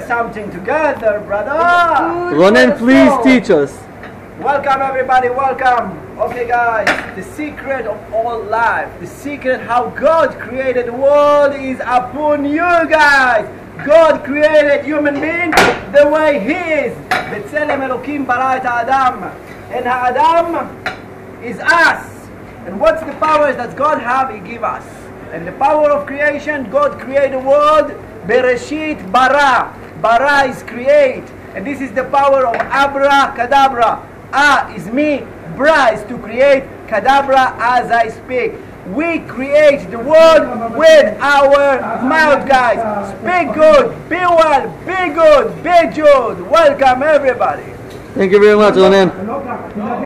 something together, brother. Ronen, please teach us. Welcome everybody, welcome. Okay guys, the secret of all life, the secret how God created the world is upon you guys. God created human being the way he is. בצלם אלוקים ברא את האדם. And Adam is us. And what's the powers that God have? He give us. And the power of creation, God created the world. Bereshit bara. Bara is create. And this is the power of abracadabra. Is me, bra is to create, kadabra as I speak. We create the world with our mouth, guys. Speak good, be well, be good, be good. Welcome everybody. Thank you very much, Ronen.